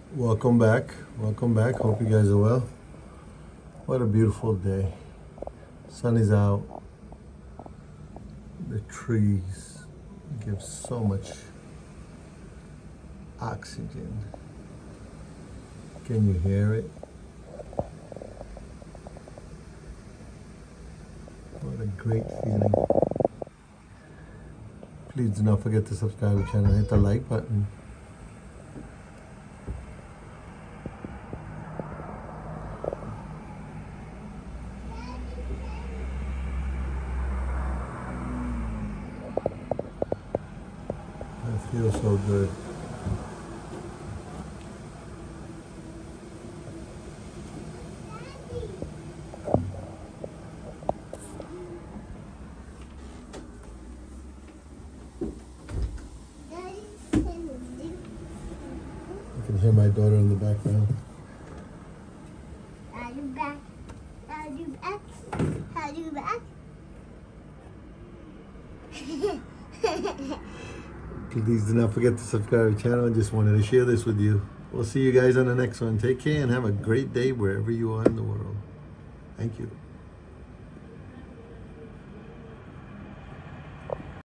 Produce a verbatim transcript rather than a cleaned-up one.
Welcome back. Welcome back. Hope you guys are well. What a beautiful day. Sun is out. The trees give so much oxygen. Can you hear it? What a great feeling. Please do not forget to subscribe to the channel. Hit the like button. It feels so good. I can hear my daughter in the background. Are you back? Are you back? Are you back? Please do not forget to subscribe to the channel. I just wanted to share this with you. We'll see you guys on the next one. Take care and have a great day wherever you are in the world. Thank you.